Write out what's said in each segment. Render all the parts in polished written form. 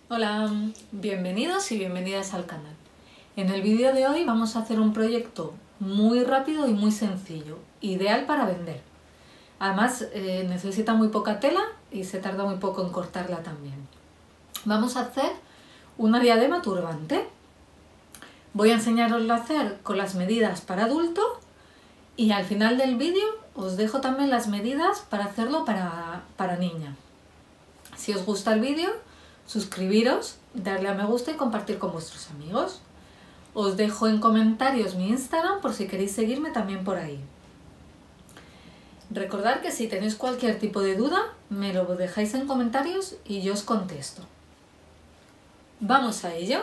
Hola, bienvenidos y bienvenidas al canal. En el vídeo de hoy vamos a hacer un proyecto muy rápido y muy sencillo, ideal para vender. Además necesita muy poca tela y se tarda muy poco en cortarla también. Vamos a hacer una diadema turbante. Voy a enseñaroslo a hacer con las medidas para adulto y al final del vídeo os dejo también las medidas para hacerlo para niña. Si os gusta el vídeo, suscribiros, darle a me gusta y compartir con vuestros amigos. Os dejo en comentarios mi Instagram por si queréis seguirme también por ahí. Recordad que si tenéis cualquier tipo de duda, me lo dejáis en comentarios y yo os contesto. ¡Vamos a ello!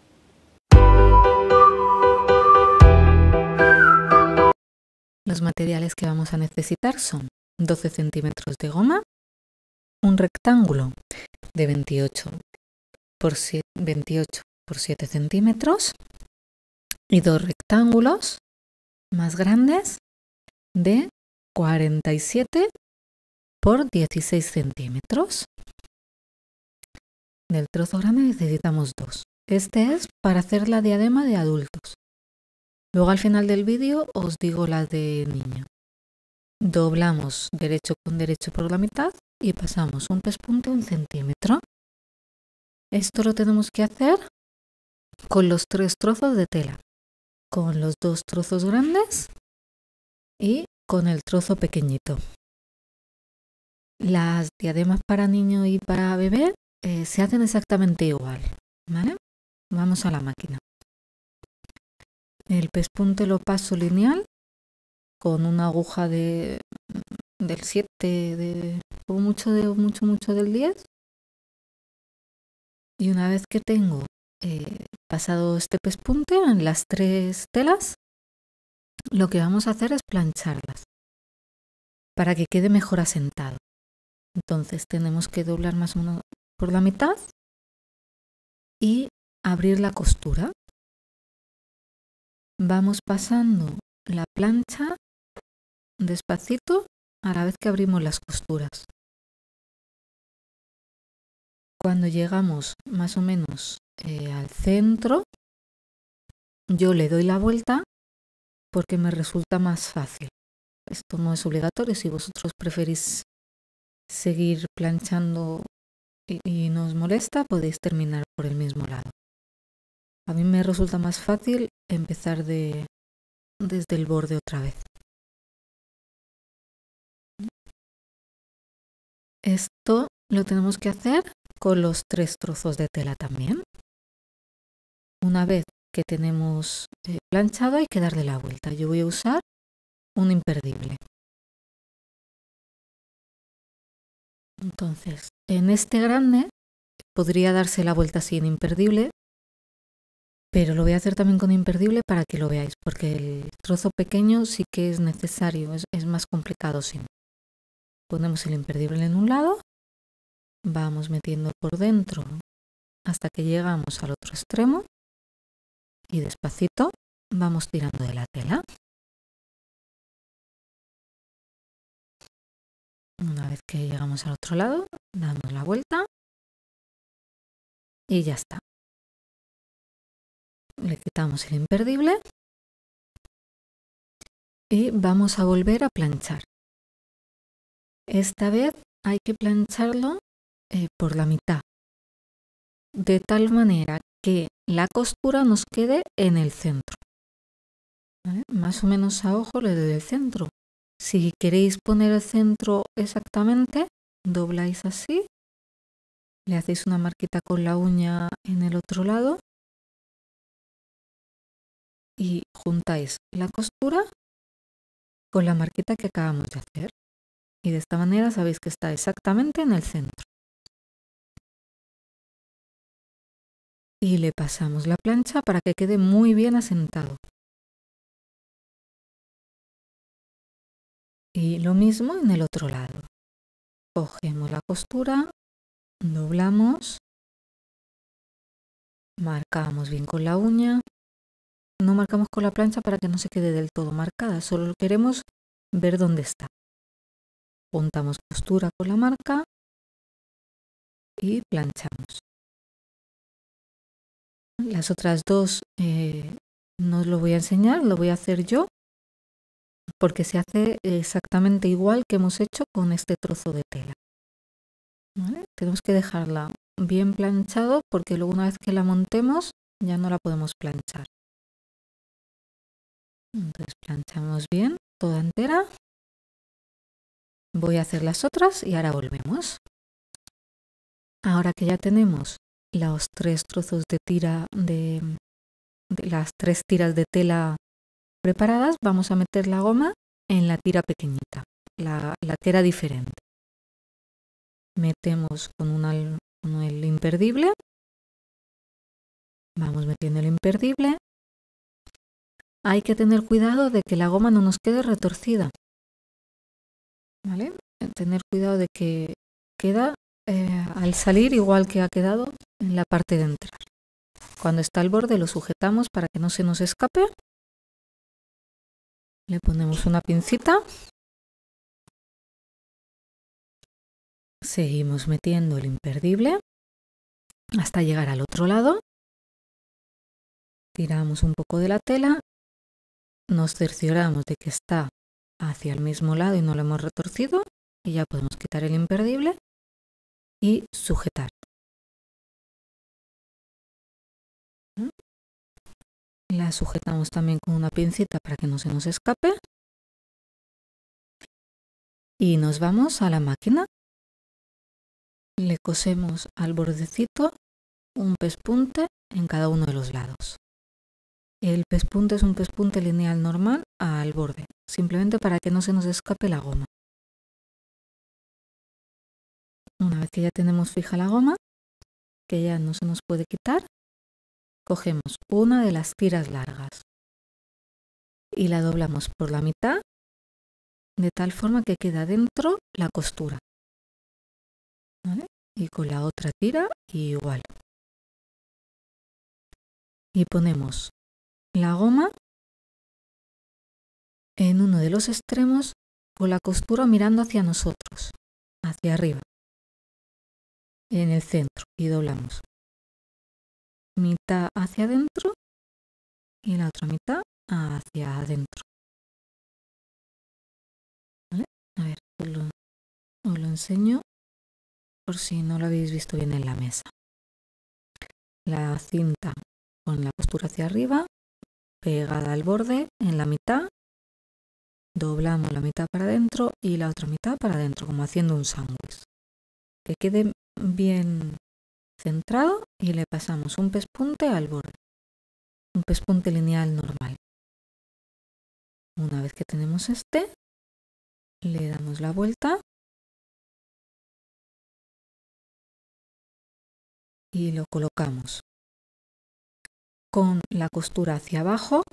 Los materiales que vamos a necesitar son 12 centímetros de goma, un rectángulo de 28 por 7 centímetros y dos rectángulos más grandes de 47 por 16 centímetros. Del trozo grande necesitamos dos. Este es para hacer la diadema de adultos. Luego al final del vídeo os digo la de niño. Doblamos derecho con derecho por la mitad y pasamos un pespunte 1 centímetro. Esto lo tenemos que hacer con los 3 trozos de tela, con los 2 trozos grandes y con el trozo pequeñito. Las diademas para niño y para bebé se hacen exactamente igual, ¿vale? Vamos a la máquina. El pespunte lo paso lineal con una aguja del 7, mucho del 10. Y una vez que tengo pasado este pespunte en las 3 telas, lo que vamos a hacer es plancharlas para que quede mejor asentado. Entonces tenemos que doblar más o menos por la mitad y abrir la costura. Vamos pasando la plancha despacito a la vez que abrimos las costuras. Cuando llegamos más o menos al centro, yo le doy la vuelta porque me resulta más fácil. Esto no es obligatorio, si vosotros preferís seguir planchando y no os molesta, podéis terminar por el mismo lado. A mí me resulta más fácil empezar desde el borde otra vez. Esto lo tenemos que hacer con los 3 trozos de tela también. Una vez que tenemos planchado hay que darle la vuelta. Yo voy a usar un imperdible. Entonces, en este grande podría darse la vuelta sin imperdible, pero lo voy a hacer también con imperdible para que lo veáis, porque el trozo pequeño sí que es necesario, es más complicado sin. Ponemos el imperdible en un lado, vamos metiendo por dentro hasta que llegamos al otro extremo y despacito vamos tirando de la tela. Una vez que llegamos al otro lado, damos la vuelta y ya está. Le quitamos el imperdible y vamos a volver a planchar. Esta vez hay que plancharlo por la mitad, de tal manera que la costura nos quede en el centro. ¿Vale? Más o menos a ojo le doy el centro. Si queréis poner el centro exactamente, dobláis así, le hacéis una marquita con la uña en el otro lado y juntáis la costura con la marquita que acabamos de hacer. Y de esta manera sabéis que está exactamente en el centro. Y le pasamos la plancha para que quede muy bien asentado. Y lo mismo en el otro lado. Cogemos la costura, doblamos, marcamos bien con la uña. No marcamos con la plancha para que no se quede del todo marcada, solo queremos ver dónde está. Juntamos costura con la marca y planchamos. Las otras dos no os lo voy a enseñar, lo voy a hacer yo, porque se hace exactamente igual que hemos hecho con este trozo de tela. ¿Vale? Tenemos que dejarla bien planchado porque luego una vez que la montemos ya no la podemos planchar. Entonces planchamos bien toda entera. Voy a hacer las otras y ahora volvemos. Ahora que ya tenemos los 3 trozos de tira de las 3 tiras de tela preparadas, vamos a meter la goma en la tira pequeñita, la que era diferente. Metemos con el imperdible, vamos metiendo el imperdible. Hay que tener cuidado de que la goma no nos quede retorcida, ¿vale? Tener cuidado de que queda al salir igual que ha quedado en la parte de entrar. Cuando está al borde lo sujetamos para que no se nos escape. Le ponemos una pincita. Seguimos metiendo el imperdible hasta llegar al otro lado. Tiramos un poco de la tela. Nos cercioramos de que está hacia el mismo lado y no lo hemos retorcido. Y ya podemos quitar el imperdible y sujetar. La sujetamos también con una pincita para que no se nos escape. Y nos vamos a la máquina. Le cosemos al bordecito un pespunte en cada uno de los lados. El pespunte es un pespunte lineal normal al borde, simplemente para que no se nos escape la goma. Una vez que ya tenemos fija la goma, que ya no se nos puede quitar, cogemos una de las tiras largas y la doblamos por la mitad de tal forma que queda dentro la costura. ¿Vale? Y con la otra tira igual. Y ponemos la goma en uno de los extremos con la costura mirando hacia nosotros, hacia arriba, en el centro, y doblamos. Mitad hacia adentro y la otra mitad hacia adentro. ¿Vale? A ver, os lo enseño por si no lo habéis visto bien en la mesa. La cinta con la costura hacia arriba, pegada al borde en la mitad, doblamos la mitad para adentro y la otra mitad para adentro, como haciendo un sándwich. Que quede bien centrado y le pasamos un pespunte al borde, un pespunte lineal normal. Una vez que tenemos este, le damos la vuelta y lo colocamos con la costura hacia abajo,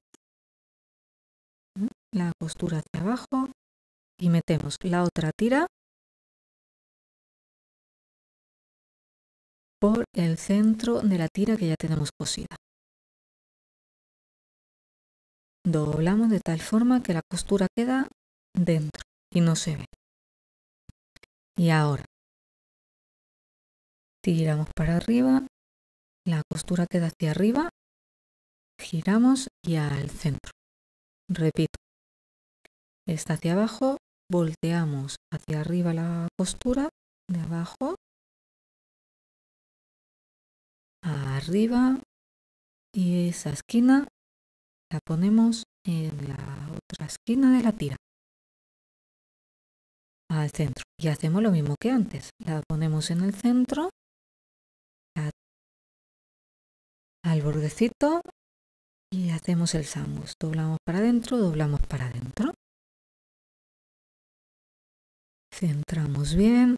la costura hacia abajo, y metemos la otra tira por el centro de la tira que ya tenemos cosida. Doblamos de tal forma que la costura queda dentro y no se ve. Y ahora tiramos para arriba, la costura queda hacia arriba, giramos y al centro. Repito, está hacia abajo, volteamos hacia arriba la costura, de abajo a arriba, y esa esquina la ponemos en la otra esquina de la tira, al centro. Y hacemos lo mismo que antes, la ponemos en el centro, al bordecito, y hacemos el sándwich. Doblamos para adentro, doblamos para adentro. Centramos bien,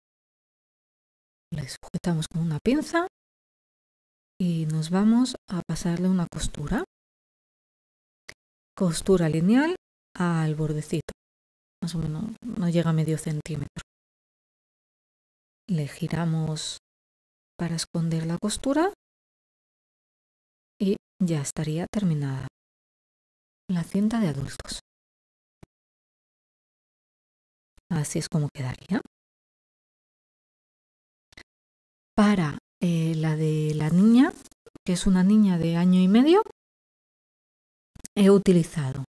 le sujetamos con una pinza y nos vamos a pasarle una costura. Costura lineal al bordecito, más o menos no llega a medio centímetro. Le giramos para esconder la costura y ya estaría terminada la cinta de adultos. Así es como quedaría. Para la de la niña que es una niña de 1 año y medio, he utilizado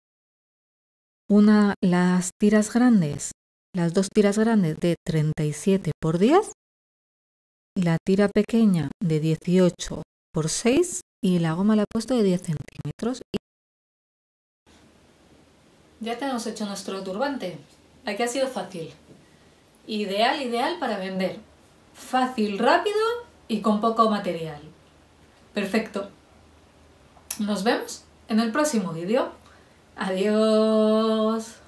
las tiras grandes, las 2 tiras grandes de 37 por 10, la tira pequeña de 18 por 6 y la goma la he puesto de 10 centímetros. Ya tenemos hecho nuestro turbante. Aquí ha sido fácil. Ideal para vender. Fácil, rápido y con poco material. Perfecto. Nos vemos en el próximo vídeo. Adiós.